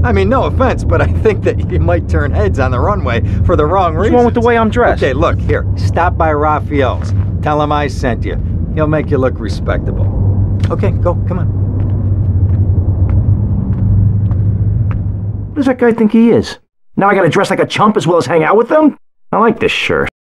I mean, no offense, but I think that you might turn heads on the runway for the wrong reasons. What's wrong with the way I'm dressed? Okay, look, here. Stop by Raphael's. Tell him I sent you. He'll make you look respectable. Okay, go. Come on. What does that guy think he is? Now I gotta dress like a chump as well as hang out with them? I like this shirt.